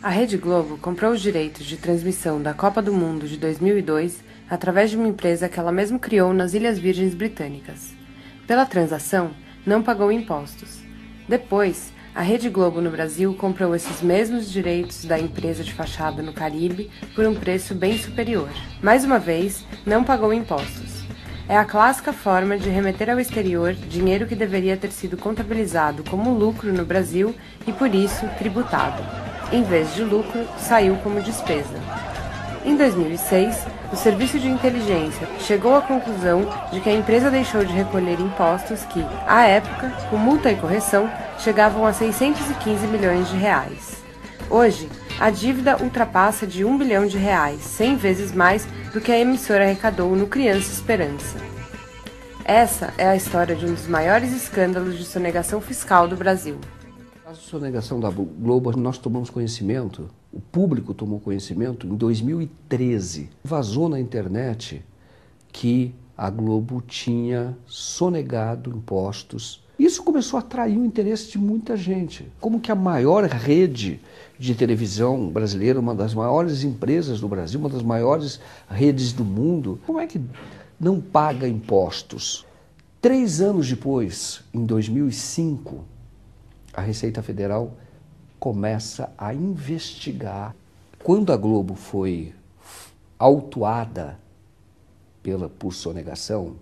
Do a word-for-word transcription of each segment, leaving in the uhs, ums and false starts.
A Rede Globo comprou os direitos de transmissão da Copa do Mundo de dois mil e dois através de uma empresa que ela mesma criou nas Ilhas Virgens Britânicas. Pela transação, não pagou impostos. Depois, a Rede Globo no Brasil comprou esses mesmos direitos da empresa de fachada no Caribe por um preço bem superior. Mais uma vez, não pagou impostos. É a clássica forma de remeter ao exterior dinheiro que deveria ter sido contabilizado como lucro no Brasil e, por isso, tributado. Em vez de lucro, saiu como despesa. Em dois mil e seis, o Serviço de Inteligência chegou à conclusão de que a empresa deixou de recolher impostos que, à época, com multa e correção, chegavam a seiscentos e quinze milhões de reais. Hoje, a dívida ultrapassa de um bilhão de reais, cem vezes mais do que a emissora arrecadou no Criança Esperança. Essa é a história de um dos maiores escândalos de sonegação fiscal do Brasil. No caso de sonegação da Globo, nós tomamos conhecimento, o público tomou conhecimento em dois mil e treze. Vazou na internet que a Globo tinha sonegado impostos. Isso começou a atrair o interesse de muita gente. Como que a maior rede de televisão brasileira, uma das maiores empresas do Brasil, uma das maiores redes do mundo, como é que não paga impostos? Três anos depois, em dois mil e cinco, a Receita Federal começa a investigar. Quando a Globo foi autuada pela, por sonegação,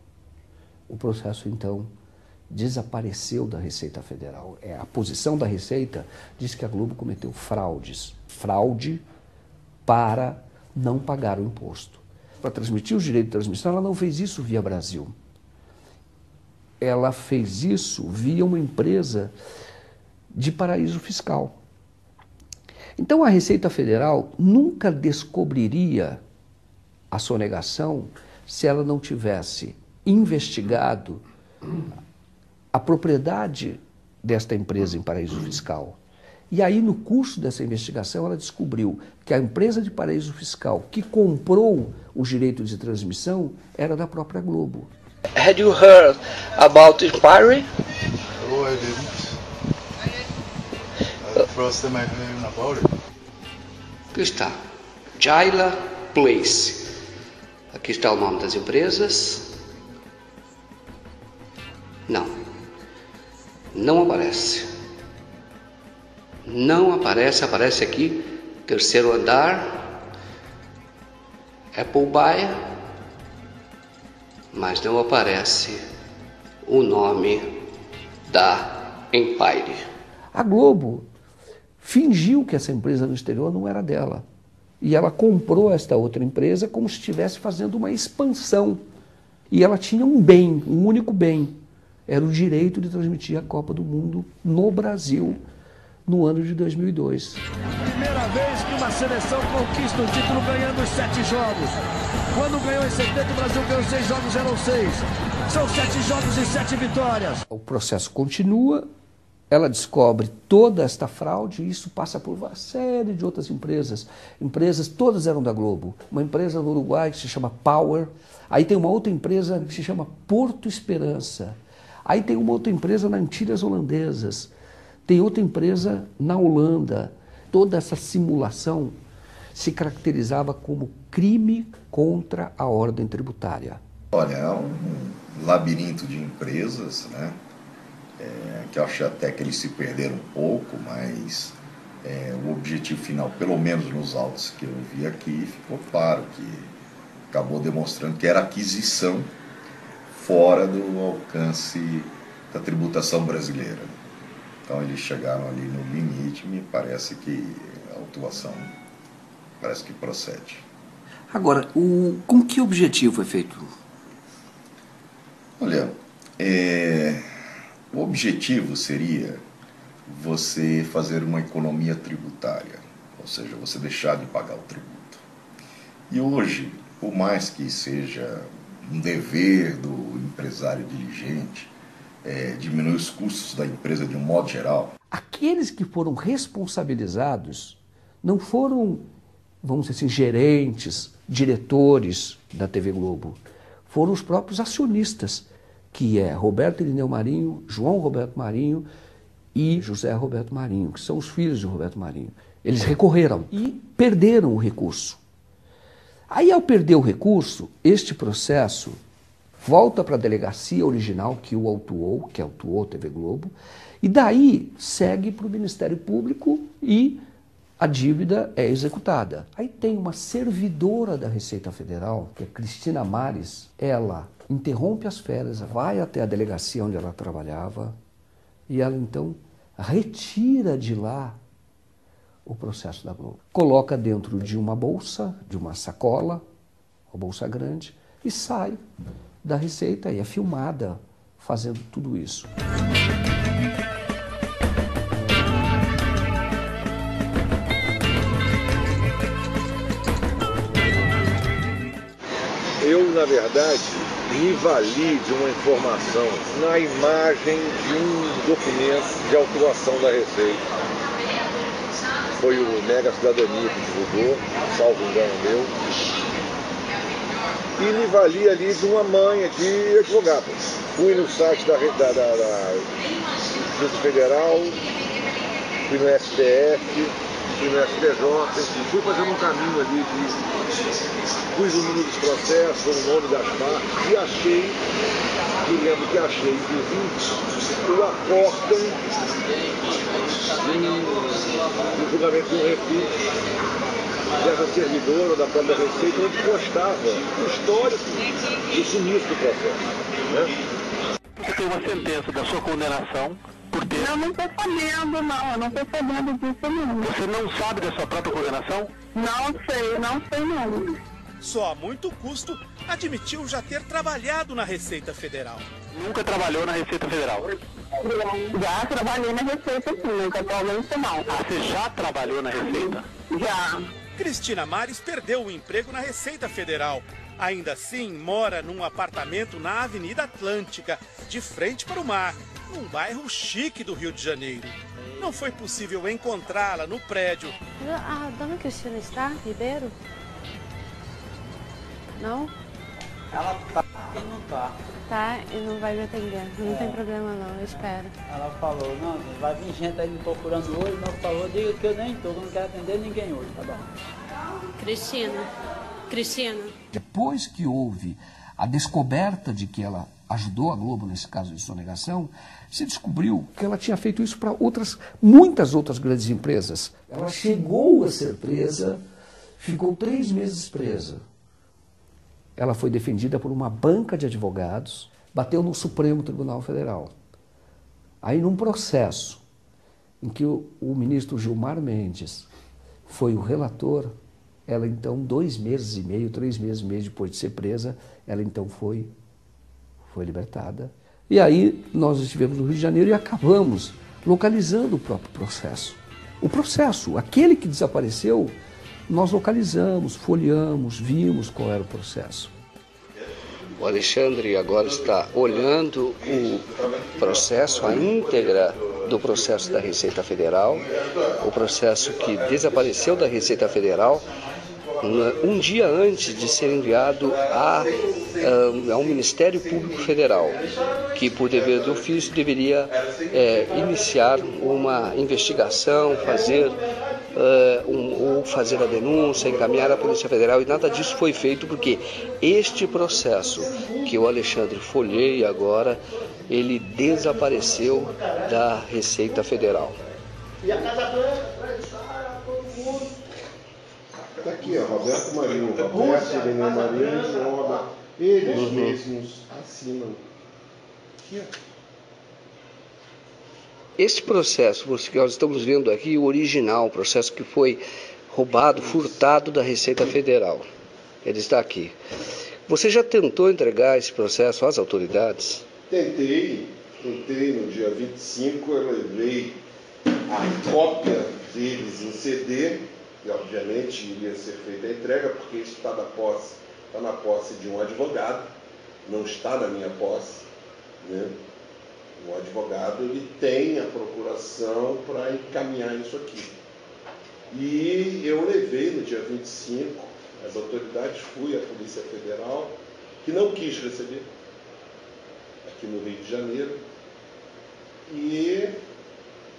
o processo então desapareceu da Receita Federal. É, a posição da Receita diz que a Globo cometeu fraudes. Fraude para não pagar o imposto. Para transmitir os direitos de transmissão, ela não fez isso via Brasil. Ela fez isso via uma empresa de paraíso fiscal. Então a Receita Federal nunca descobriria a sonegação se ela não tivesse investigado a propriedade desta empresa em paraíso fiscal. E aí, no curso dessa investigação, ela descobriu que a empresa de paraíso fiscal que comprou os direitos de transmissão era da própria Globo. Had you heard about Empire? Oh, I didn't. Uh, first time I heard about it. Aqui está, Jaila Place. Aqui está o nome das empresas. Não. Não aparece. Não aparece, aparece aqui, terceiro andar, Appleby, mas não aparece o nome da Empire. A Globo fingiu que essa empresa no exterior não era dela. E ela comprou esta outra empresa como se estivesse fazendo uma expansão. E ela tinha um bem, um único bem. Era o direito de transmitir a Copa do Mundo no Brasil no ano de dois mil e dois. Primeira vez que uma seleção conquista o título ganhando os sete jogos. Quando ganhou em setenta, o Brasil ganhou seis jogos, eram seis. São sete jogos e sete vitórias. O processo continua, ela descobre toda esta fraude e isso passa por uma série de outras empresas. Empresas, todas eram da Globo. Uma empresa no Uruguai que se chama Power. Aí tem uma outra empresa que se chama Porto Esperança. Aí tem uma outra empresa nas Antilhas Holandesas, tem outra empresa na Holanda. Toda essa simulação se caracterizava como crime contra a ordem tributária. Olha, é um labirinto de empresas, né? É, que eu acho até que eles se perderam um pouco, mas é, o objetivo final, pelo menos nos autos que eu vi aqui, ficou claro que acabou demonstrando que era aquisição fora do alcance da tributação brasileira. Então eles chegaram ali no limite, me parece que a autuação parece que procede. Agora, o, com que objetivo foi feito? Olha, é, o objetivo seria você fazer uma economia tributária, ou seja, você deixar de pagar o tributo. E hoje, por mais que seja um dever do empresário diligente, é, diminuir os custos da empresa de um modo geral. Aqueles que foram responsabilizados não foram, vamos dizer assim, gerentes, diretores da T V Globo. Foram os próprios acionistas, que é Roberto Irineu Marinho, João Roberto Marinho e José Roberto Marinho, que são os filhos de Roberto Marinho. Eles recorreram e perderam o recurso. Aí, ao perder o recurso, este processo volta para a delegacia original que o autuou, que autuou a T V Globo, e daí segue para o Ministério Público e a dívida é executada. Aí tem uma servidora da Receita Federal, que é Cristina Mares, ela interrompe as férias, vai até a delegacia onde ela trabalhava e ela então retira de lá o processo da Globo. Coloca dentro de uma bolsa, de uma sacola, uma bolsa grande, e sai da Receita e é filmada fazendo tudo isso. Eu, na verdade, me vali de uma informação na imagem de um documento de autuação da Receita. Foi o Mega Cidadania que divulgou, salvo engano meu. E me vali ali de uma manha de advogado. Fui no site da, da, da, da Justiça Federal, fui no S T F, fui no S T J, enfim, fui fazendo um caminho ali de... Pus o número dos processos, o nome das partes e achei, me lembro que achei, inclusive, o acórdão do julgamento de um refis dessa servidora ou da própria Receita, onde constava o histórico do sumiço do processo. Né? Você tem uma sentença da sua condenação por ter... Eu não estou sabendo, não. Eu não estou sabendo disso, não. Você não sabe da sua própria condenação? Não sei, não sei, não. Só a muito custo admitiu já ter trabalhado na Receita Federal. Nunca trabalhou na Receita Federal? Já trabalhei na Receita, sim. Nunca atualmente, não. Ah, você já trabalhou na Receita? Já. Cristina Mares perdeu o emprego na Receita Federal. Ainda assim, mora num apartamento na Avenida Atlântica, de frente para o mar, num bairro chique do Rio de Janeiro. Não foi possível encontrá-la no prédio. A dona Cristina está, Ribeiro? Não? Ela tá e não tá. Tá e não vai me atender. Não é. tem problema não, eu espero. Ela falou, não, vai vir gente aí me procurando hoje, não falou, diga que eu nem tô, que eu não quero atender ninguém hoje, tá bom. Cristina, Cristina. Depois que houve a descoberta de que ela ajudou a Globo nesse caso de sonegação, se descobriu que ela tinha feito isso para outras, muitas outras grandes empresas. Ela chegou a ser presa, ficou três meses presa. Ela foi defendida por uma banca de advogados, bateu no Supremo Tribunal Federal. Aí, num processo em que o, o ministro Gilmar Mendes foi o relator, ela então, dois meses e meio, três meses e meio depois de ser presa, ela então foi, foi libertada. E aí nós estivemos no Rio de Janeiro e acabamos localizando o próprio processo. O processo, aquele que desapareceu, nós localizamos, folheamos, vimos qual era o processo. O Alexandre agora está olhando o processo, a íntegra do processo da Receita Federal, o processo que desapareceu da Receita Federal um dia antes de ser enviado a, a, ao Ministério Público Federal, que por dever do ofício deveria é, iniciar uma investigação, fazer, uh, um, ou fazer a denúncia, encaminhar à Polícia Federal, e nada disso foi feito porque este processo que o Alexandre folheia agora, ele desapareceu da Receita Federal. E a Casa Branca, todo mundo. Está aqui, ó, Roberto Marinho, Roberto, Irene Marinho, João Roberto. Eles uhum. mesmos assinam. Aqui, ó. Este processo que nós estamos vendo aqui, o original, o processo que foi roubado, furtado da Receita Federal. Ele está aqui. Você já tentou entregar esse processo às autoridades? Tentei, tentei no dia vinte e cinco, eu levei a cópia deles em C D, e obviamente iria ser feita a entrega, porque isso está na posse, está na posse de um advogado, não está na minha posse, né? O advogado ele tem a procuração para encaminhar isso aqui. E eu levei no dia vinte e cinco, as autoridades, fui à Polícia Federal, que não quis receber, aqui no Rio de Janeiro, e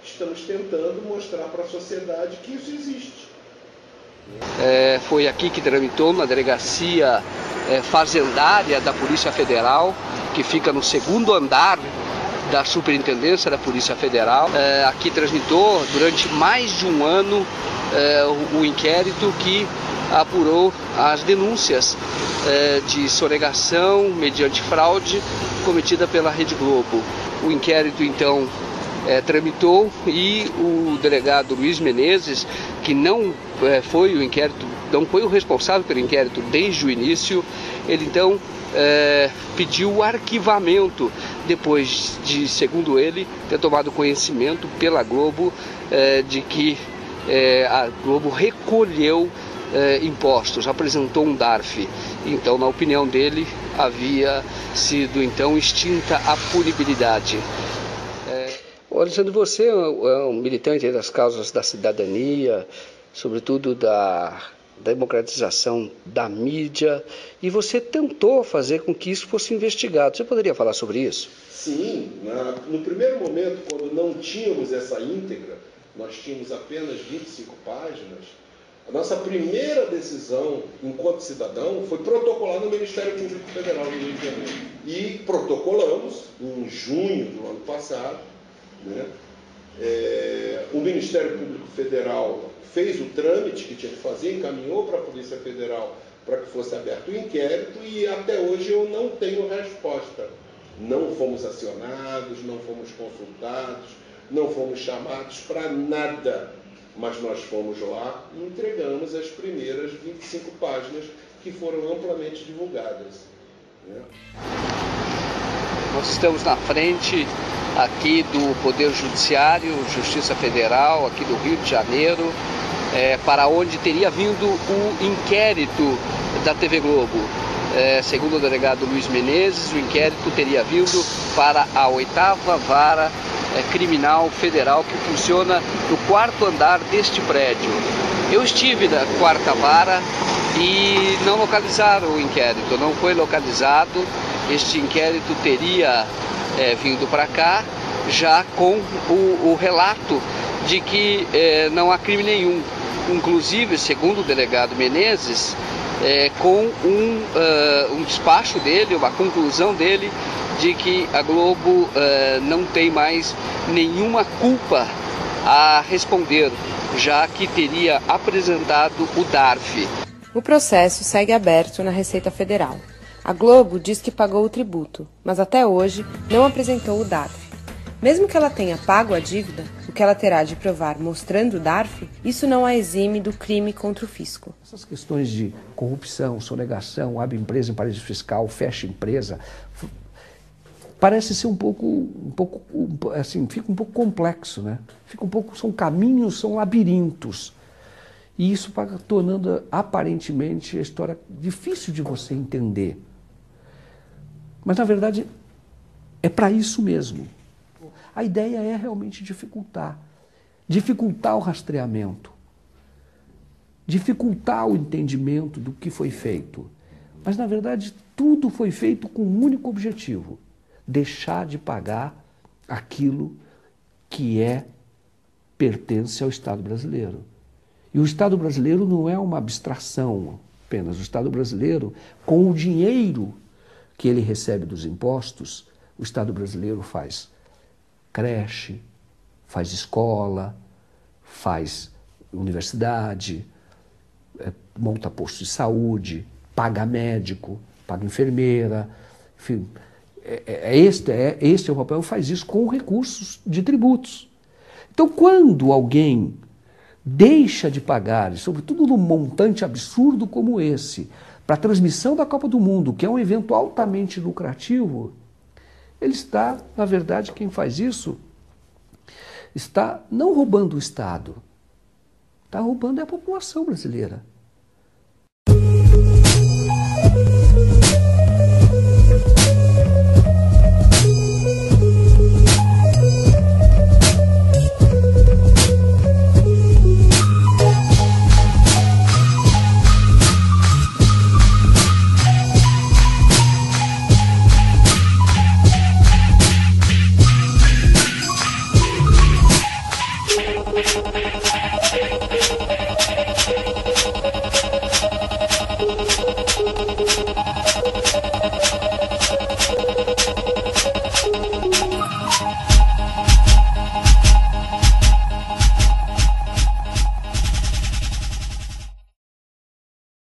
estamos tentando mostrar para a sociedade que isso existe. É, foi aqui que tramitou na delegacia é, fazendária da Polícia Federal, que fica no segundo andar da Superintendência da Polícia Federal. É, aqui tramitou durante mais de um ano é, o, o inquérito que apurou as denúncias é, de sonegação mediante fraude cometida pela Rede Globo. O inquérito, então, é, tramitou e o delegado Luiz Menezes, que não é, foi o inquérito, não foi o responsável pelo inquérito desde o início, ele então é, pediu o arquivamento depois de, segundo ele, ter tomado conhecimento pela Globo é, de que é, a Globo recolheu é, impostos, apresentou um D A R F. Então, na opinião dele, havia sido então extinta a punibilidade. É... Alexandre, você é um militante das causas da cidadania, sobretudo da democratização da mídia, e você tentou fazer com que isso fosse investigado. Você poderia falar sobre isso? Sim, na, no primeiro momento, quando não tínhamos essa íntegra, nós tínhamos apenas vinte e cinco páginas, a nossa primeira decisão, enquanto cidadão, foi protocolar no Ministério Público Federal do Rio de Janeiro. E protocolamos em junho do ano passado, né? É, o Ministério Público Federal fez o trâmite que tinha que fazer, encaminhou para a Polícia Federal para que fosse aberto o inquérito e até hoje eu não tenho resposta. Não fomos acionados, não fomos consultados, não fomos chamados para nada, mas nós fomos lá e entregamos as primeiras vinte e cinco páginas que foram amplamente divulgadas, né? Nós estamos na frente aqui do Poder Judiciário, Justiça Federal, aqui do Rio de Janeiro, é, para onde teria vindo o inquérito da T V Globo. É, segundo o delegado Luiz Menezes, o inquérito teria vindo para a oitava vara é, criminal federal que funciona no quarto andar deste prédio. Eu estive na quarta vara e não localizaram o inquérito, não foi localizado. Este inquérito teria é, vindo para cá já com o, o relato de que é, não há crime nenhum. Inclusive, segundo o delegado Menezes, é, com um, uh, um despacho dele, uma conclusão dele, de que a Globo uh, não tem mais nenhuma culpa a responder, já que teria apresentado o D A R F. O processo segue aberto na Receita Federal. A Globo diz que pagou o tributo, mas até hoje não apresentou o D A R F. Mesmo que ela tenha pago a dívida, o que ela terá de provar mostrando o D A R F, isso não a exime do crime contra o fisco. Essas questões de corrupção, sonegação, abre empresa em paraíso fiscal, fecha empresa, parece ser um pouco, um pouco, assim, fica um pouco complexo, né? Fica um pouco, são caminhos, são labirintos. E isso vai tornando, aparentemente, a história difícil de você entender. Mas, na verdade, é para isso mesmo. A ideia é realmente dificultar. Dificultar o rastreamento. Dificultar o entendimento do que foi feito. Mas, na verdade, tudo foi feito com um único objetivo: deixar de pagar aquilo que é, pertence ao Estado brasileiro. E o Estado brasileiro não é uma abstração apenas. O Estado brasileiro, com o dinheiro que ele recebe dos impostos, o Estado brasileiro faz creche, faz escola, faz universidade, é, monta posto de saúde, paga médico, paga enfermeira, enfim. É, é, este, é, este é o papel, faz isso com recursos de tributos. Então, quando alguém deixa de pagar, e sobretudo num montante absurdo como esse, para a transmissão da Copa do Mundo, que é um evento altamente lucrativo, ele está, na verdade, quem faz isso, está não roubando o Estado, está roubando a população brasileira.